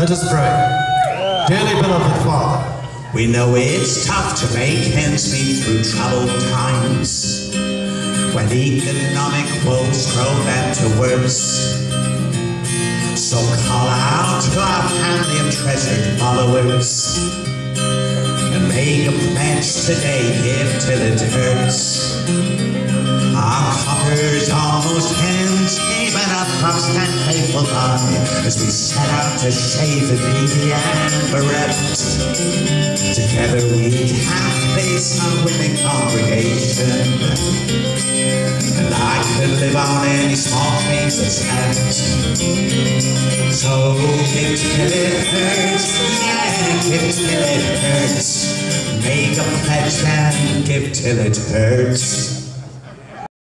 Let us pray. Dearly beloved Father, we know it's tough to make ends meet through troubled times, when economic woes grow bad to worse. So call out to our family of treasured followers, and make a pledge today, give till it hurts. Our coffers almost empty, but our props stand faithful by, as we set out to shave the needy and bereft. Together we have face a willing congregation, and I could live on any small things that's left. So give till it hurts, yeah, give till it hurts. Make a pledge and give till it hurts.